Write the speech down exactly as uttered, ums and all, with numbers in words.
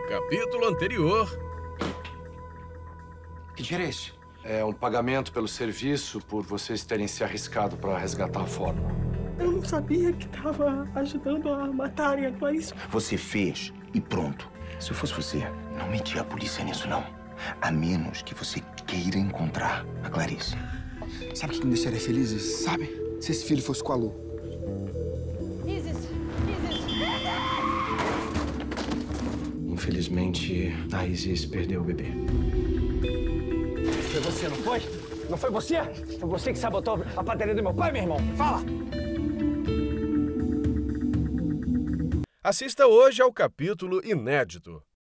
capítulo anterior... Que dinheiro é esse? É um pagamento pelo serviço por vocês terem se arriscado para resgatar a Fórmula. Eu não sabia que estava ajudando a matarem a Clarice. Você fez e pronto. Se eu fosse você, não metia a polícia nisso, não. A menos que você queira encontrar a Clarice. Sabe o que me deixaria felizes? Sabe? Se esse filho fosse com a Lu. Isis! Isis! Infelizmente, a Isis perdeu o bebê. Foi você, não foi? Não foi você? Foi você que sabotou a padaria do meu pai, meu irmão? Fala! Assista hoje ao capítulo inédito.